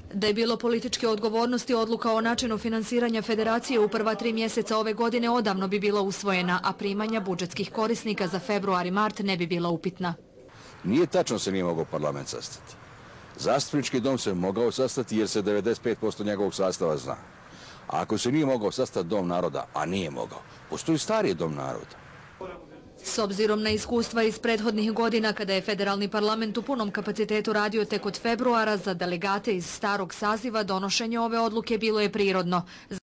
Da je bilo političke odgovornosti, odluka o načinu finansiranja federacije u prva 3 mjeseca ove godine odavno bi bila usvojena, a primanja budžetskih korisnika za februar i mart ne bi bila upitna. Nije tačno se nije mogao parlament sastati. Zastupnički dom se mogao sastati jer se 95% njegovog sastava zna. A ako se nije mogao sastati dom naroda, a nije mogao, postoji stariji dom naroda. S obzirom na iskustva iz prethodnih godina kada je federalni parlament u punom kapacitetu radio tek od februara, za delegate iz starog saziva donošenje ove odluke bilo je prirodno.